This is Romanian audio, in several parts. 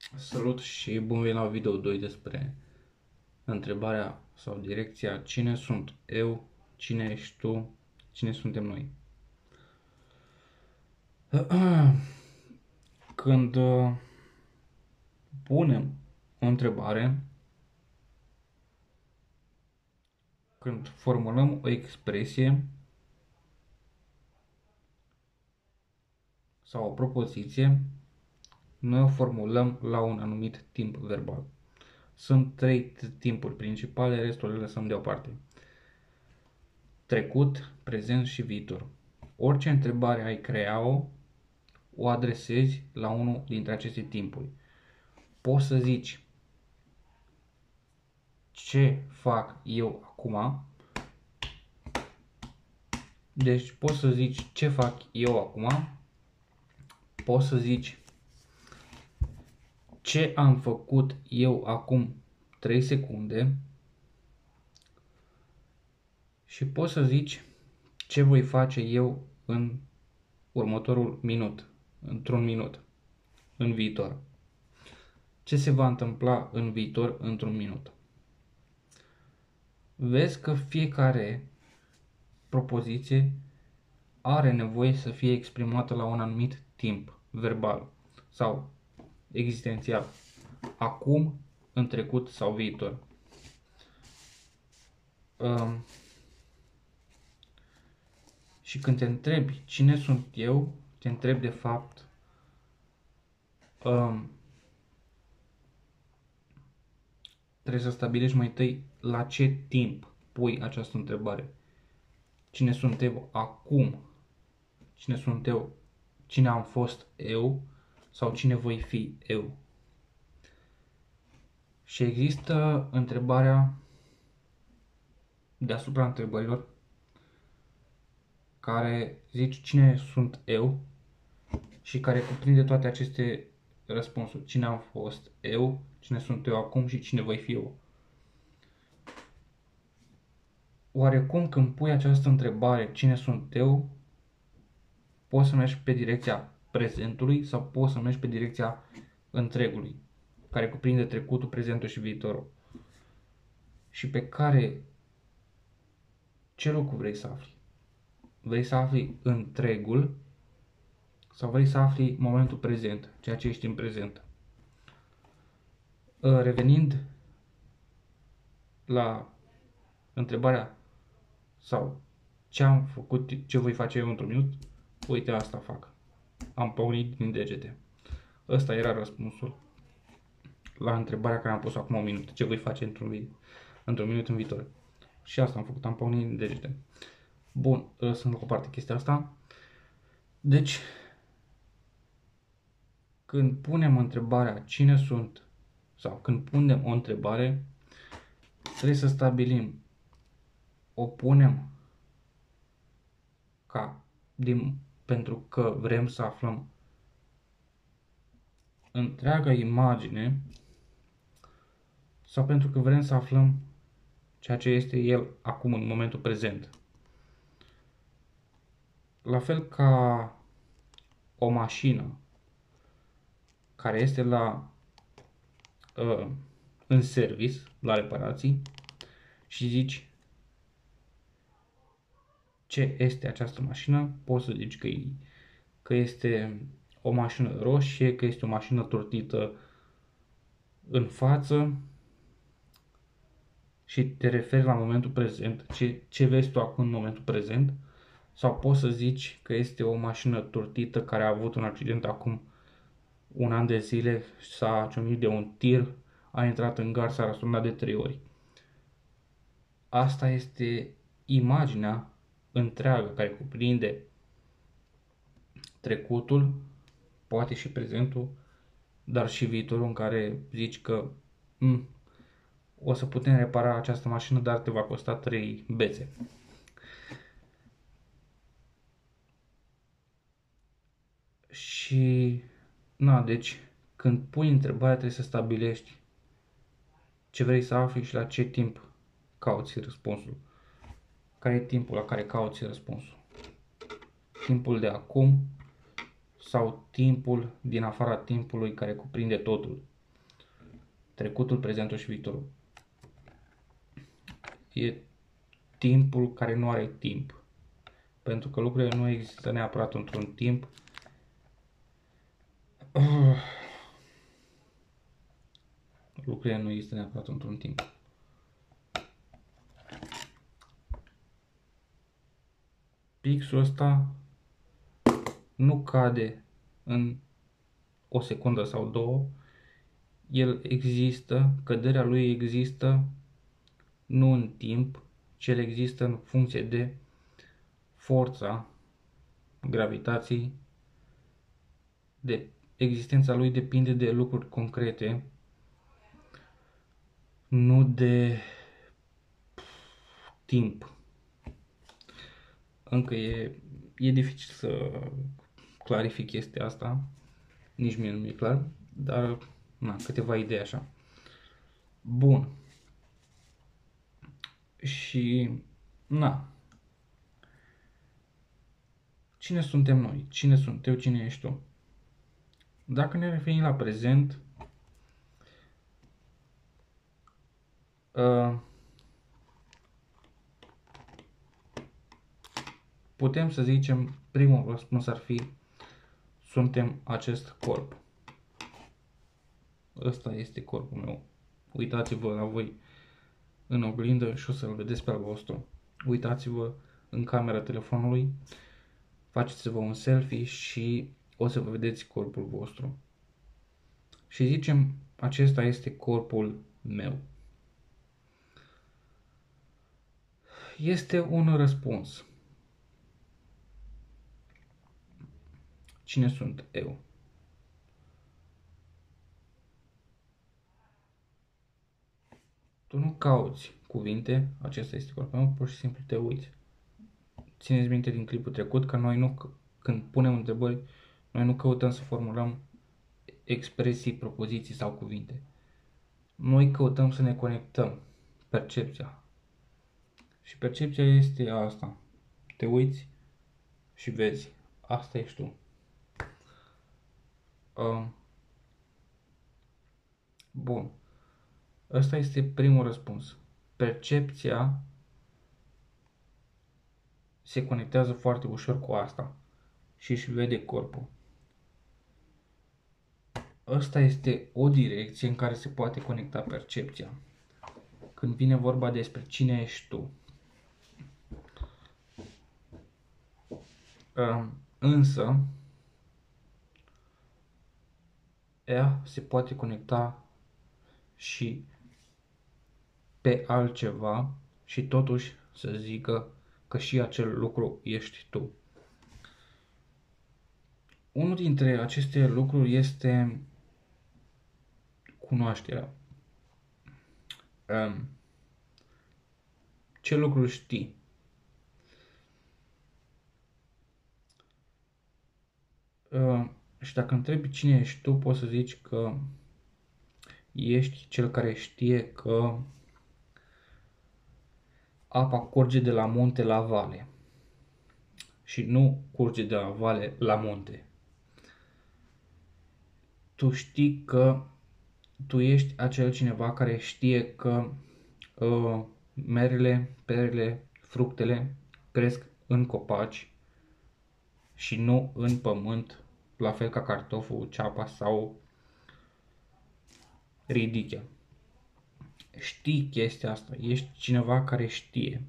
Salut și bun venit la video 2 despre întrebarea sau direcția cine sunt eu, cine ești tu, cine suntem noi. Când punem o întrebare, când formulăm o expresie sau o propoziție, noi o formulăm la un anumit timp verbal. Sunt trei timpuri principale, restul le lăsăm deoparte. Trecut, prezent și viitor. Orice întrebare ai crea-o, o adresezi la unul dintre aceste timpuri. Poți să zici ce fac eu acum. Deci poți să zici ce fac eu acum. Poți să zici ce am făcut eu acum 3 secunde. Și poți să zici ce voi face eu în următorul minut, într-un minut, în viitor. Ce se va întâmpla în viitor într-un minut. Vezi că fiecare propoziție are nevoie să fie exprimată la un anumit timp verbal sau existențial, acum, în trecut sau viitor. Și când te întrebi cine sunt eu, te întrebi de fapt trebuie să stabilești mai întâi la ce timp pui această întrebare. Cine sunt eu acum? Cine sunt eu? Cine am fost eu? Sau cine voi fi eu? Și există întrebarea deasupra întrebărilor care zici cine sunt eu și care cuprinde toate aceste răspunsuri. Cine am fost eu, cine sunt eu acum și cine voi fi eu. Oarecum când pui această întrebare, cine sunt eu, poți să mergi pe direcția prezentului sau poți să mergi pe direcția întregului, care cuprinde trecutul, prezentul și viitorul. Și pe care, ce lucru vrei să afli? Vrei să afli întregul sau vrei să afli momentul prezent, ceea ce ești în prezent? Revenind la întrebarea sau ce am făcut, ce voi face eu într-un minut, uite asta fac. Am pornit din degete. Ăsta era răspunsul la întrebarea care am pus acum un minut. Ce voi face într-un minut în viitor. Și asta am făcut, am pornit din degete. Bun, lăsând la o parte chestia asta. Deci, când punem întrebarea cine sunt, sau când punem o întrebare, trebuie să stabilim, o punem pentru că vrem să aflăm întreaga imagine sau pentru că vrem să aflăm ceea ce este el acum în momentul prezent. La fel ca o mașină care este în service, la reparații și zici ce este această mașină, poți să zici că este o mașină roșie, că este o mașină turtită în față și te referi la momentul prezent, ce vezi tu acum în momentul prezent, sau poți să zici că este o mașină turtită care a avut un accident acum un an de zile, s-a ciocnit de un tir, a intrat în gar, s-a răsturnat de 3 ori. Asta este imaginea întreagă care cuprinde trecutul, poate și prezentul, dar și viitorul în care zici că o să putem repara această mașină, dar te va costa 3 bețe. Și, deci, când pui întrebarea trebuie să stabilești ce vrei să afli și la ce timp cauți răspunsul. Care e timpul la care cauți răspunsul? Timpul de acum sau timpul din afara timpului care cuprinde totul? trecutul, prezentul și viitorul. E timpul care nu are timp. Pentru că lucrurile nu există neapărat într-un timp. Lucrurile nu există neapărat într-un timp. Pixul ăsta nu cade în o secundă sau două. El există, căderea lui există nu în timp, ci el există în funcție de forța gravitației, de existența lui depinde de lucruri concrete, nu de timp. Încă e dificil să clarific chestia asta, nici mie nu mi-e clar, dar na, câteva idei așa. Bun. Și na. Cine suntem noi? Cine sunt eu? Cine ești tu? Dacă ne referim la prezent, putem să zicem, primul răspuns ar fi, suntem acest corp. Ăsta este corpul meu. Uitați-vă la voi în oglindă și o să-l vedeți pe al vostru. Uitați-vă în camera telefonului, faceți-vă un selfie și o să vă vedeți corpul vostru. Și zicem, acesta este corpul meu. Este un răspuns. Cine sunt eu? Tu nu cauți cuvinte, acesta este corpul meu, pur și simplu te uiți. Țineți minte din clipul trecut că noi nu, când punem întrebări, noi nu căutăm să formulăm expresii, propoziții sau cuvinte. Noi căutăm să ne conectăm. Percepția. Și percepția este asta. Te uiți și vezi. Asta ești tu. Bun. Ăsta este primul răspuns. Percepția se conectează foarte ușor cu asta și își vede corpul. Ăsta este o direcție în care se poate conecta percepția. Când vine vorba despre cine ești tu. Însă, ea se poate conecta și pe altceva și totuși să zică că și acel lucru ești tu. Unul dintre aceste lucruri este cunoașterea. Ce lucruri știi? Și dacă întrebi cine ești tu, poți să zici că ești cel care știe că apa curge de la munte la vale și nu curge de la vale la munte. Tu știi că tu ești acel cineva care știe că merele, perele, fructele cresc în copaci și nu în pământ, la fel ca cartoful, ceapa sau ridichea. Știi chestia asta, ești cineva care știe.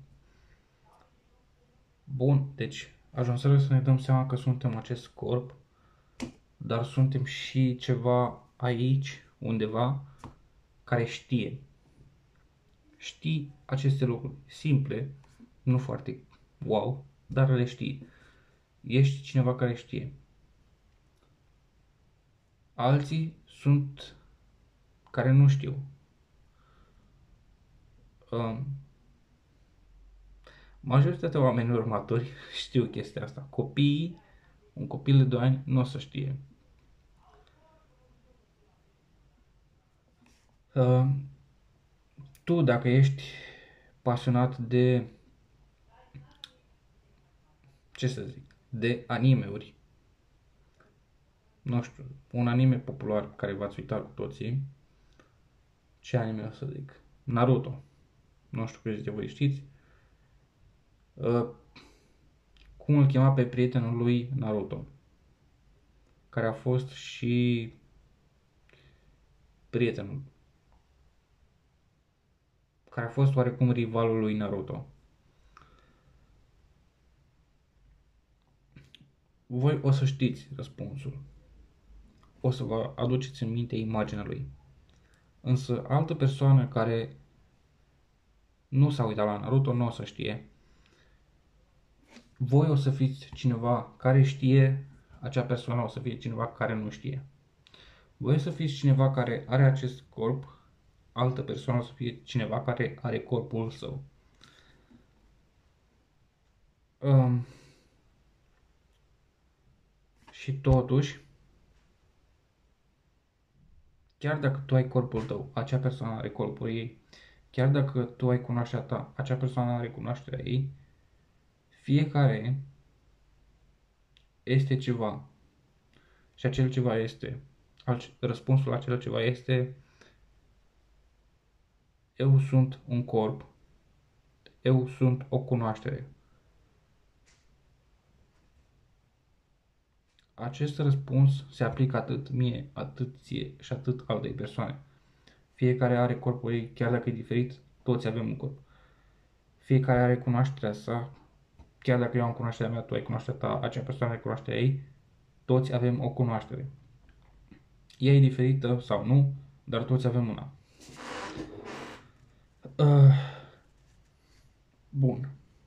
Bun, deci ajunsără să ne dăm seama că suntem acest corp, dar suntem și ceva aici, undeva, care știe. Știi aceste lucruri simple, nu foarte wow, dar le știi. Ești cineva care știe. Alții sunt care nu știu. Majoritatea oamenilor maturi știu chestia asta. Copiii, un copil de 2 ani nu o să știe. Tu, dacă ești pasionat de, ce să zic, de anime-uri, nu știu, un anime popular care v-ați uitat cu toții, Ce anime o să zic? Naruto. Nu știu câți de voi știți. Cum îl chema pe prietenul lui Naruto, care a fost și prietenul, care a fost oarecum rivalul lui Naruto. Voi o să știți răspunsul. O să vă aduceți în minte imaginea lui. Însă altă persoană care nu s-a uitat la Naruto nu o să știe. Voi o să fiți cineva care știe, acea persoană o să fie cineva care nu știe. Voi o să fiți cineva care are acest corp, altă persoană o să fie cineva care are corpul său. Și totuși, chiar dacă tu ai corpul tău, acea persoană are corpul ei, chiar dacă tu ai cunoașterea ta, acea persoană are cunoașterea ei, fiecare este ceva. Și acel ceva este, răspunsul la acel ceva este: eu sunt un corp, eu sunt o cunoaștere. Acest răspuns se aplică atât mie, atât ție și atât altei persoane. Fiecare are corpul ei, chiar dacă e diferit, toți avem un corp. Fiecare are cunoașterea sa, chiar dacă eu am cunoașterea mea, tu ai cunoașterea ta, acea persoană are cunoașterea ei, toți avem o cunoaștere. Ea e diferită sau nu, dar toți avem una. Bun.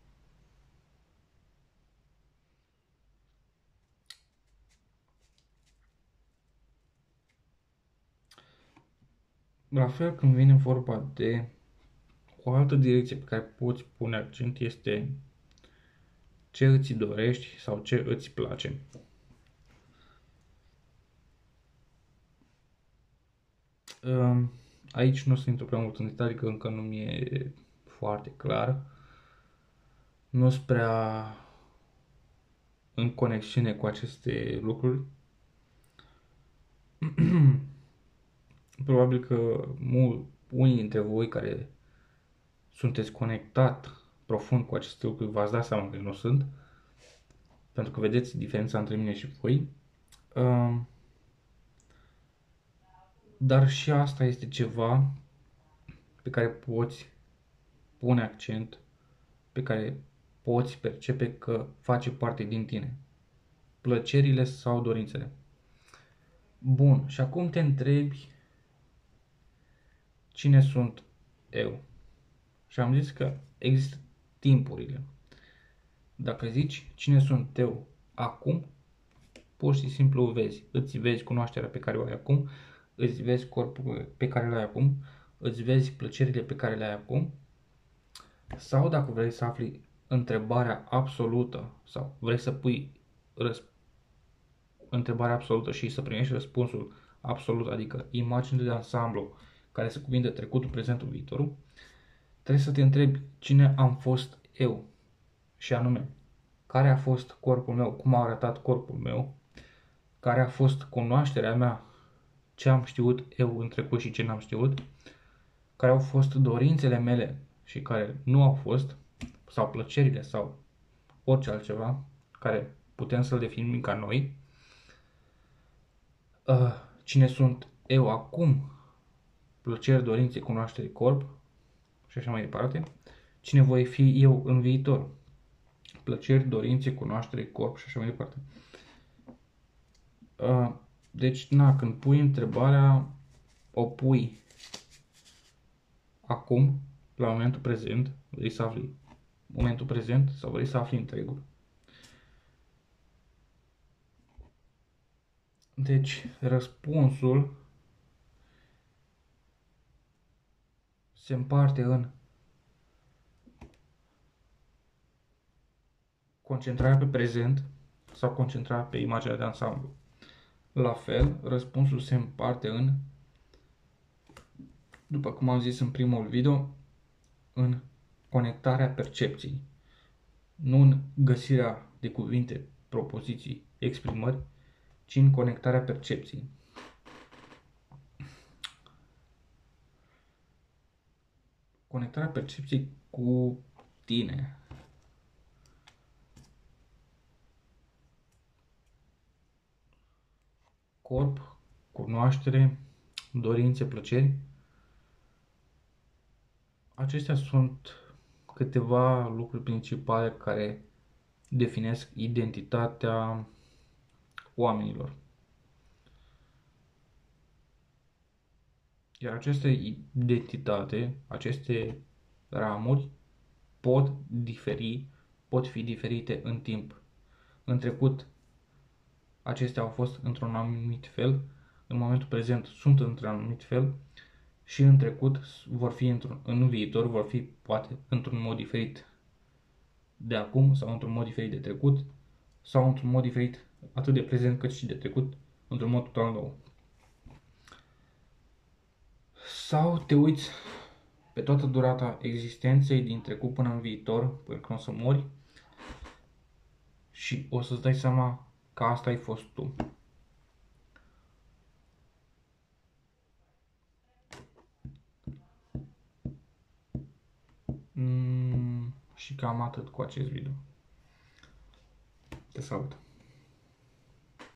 La fel, când vine vorba de o altă direcție pe care poți pune accent, este ce îți dorești sau ce îți place. Aici nu o să intru prea mult în detalii, că încă nu mi-e foarte clar. Nu sunt prea în conexiune cu aceste lucruri. Probabil că unii dintre voi care sunteți conectat profund cu aceste lucruri v-ați dat seama că eu nu sunt, pentru că vedeți diferența între mine și voi. Dar și asta este ceva pe care poți pune accent, pe care poți percepe că face parte din tine. Plăcerile sau dorințele. Bun, și acum te întrebi cine sunt eu. Și am zis că există timpurile. Dacă zici cine sunt eu acum, pur și simplu vezi. Îți vezi cunoașterea pe care o ai acum, îți vezi corpul pe care îl ai acum, îți vezi plăcerile pe care le ai acum. Sau dacă vrei să afli întrebarea absolută sau vrei să pui întrebarea absolută și să primești răspunsul absolut, adică imagine de ansamblu care să cuvinte trecutul, prezentul, viitorul, trebuie să te întrebi cine am fost eu, și anume, care a fost corpul meu, cum a arătat corpul meu, care a fost cunoașterea mea, ce am știut eu în trecut și ce n-am știut, care au fost dorințele mele și care nu au fost, sau plăcerile sau orice altceva care putem să-l definim ca noi, cine sunt eu acum, plăceri, dorințe, cunoaștere, corp și așa mai departe, cine voi fi eu în viitor, plăceri, dorințe, cunoaștere, corp și așa mai departe. Deci, când pui întrebarea, o pui acum, la momentul prezent, vrei să afli momentul prezent sau vrei să afli întregul. Deci, răspunsul se împarte în concentrarea pe prezent sau concentrarea pe imaginea de ansamblu. La fel, răspunsul se împarte în, după cum am zis în primul video, în conectarea percepției. Nu în găsirea de cuvinte, propoziții, exprimări, ci în conectarea percepției. Conectarea percepției cu tine. Corp, cunoaștere, dorințe, plăceri. Acestea sunt câteva lucruri principale care definesc identitatea oamenilor. Iar aceste identitate, aceste ramuri pot fi diferite în timp. În trecut, acestea au fost într-un anumit fel, în momentul prezent sunt într-un anumit fel și în trecut în viitor vor fi poate într-un mod diferit de acum sau într-un mod diferit de trecut sau într-un mod diferit atât de prezent cât și de trecut, într-un mod total nou. Sau te uiți pe toată durata existenței din trecut până în viitor, până când o să mori și o să-ți dai seama că asta ai fost tu. Și cam atât cu acest video. Te salut!